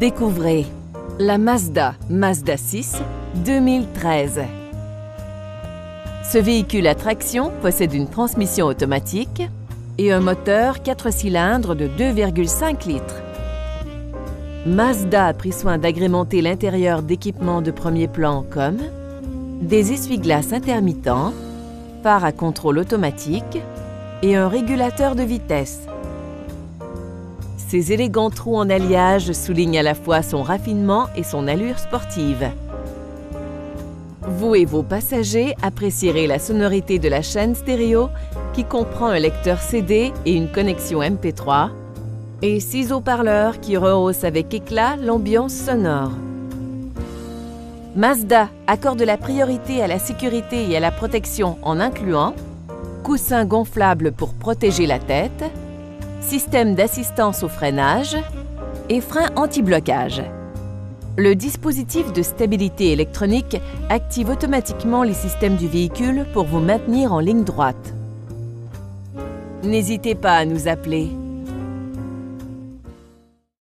Découvrez la Mazda 6 2013. Ce véhicule à traction possède une transmission automatique et un moteur 4 cylindres de 2,5 litres. Mazda a pris soin d'agrémenter l'intérieur d'équipements de premier plan comme des essuie-glaces intermittents, phare à contrôle automatique et un régulateur de vitesse. Ces élégants trous en alliage soulignent à la fois son raffinement et son allure sportive. Vous et vos passagers apprécierez la sonorité de la chaîne stéréo qui comprend un lecteur CD et une connexion MP3 et 6 haut-parleurs qui rehaussent avec éclat l'ambiance sonore. Mazda accorde la priorité à la sécurité et à la protection en incluant coussins gonflables pour protéger la tête, système d'assistance au freinage et frein anti-blocage. Le dispositif de stabilité électronique active automatiquement les systèmes du véhicule pour vous maintenir en ligne droite. N'hésitez pas à nous appeler.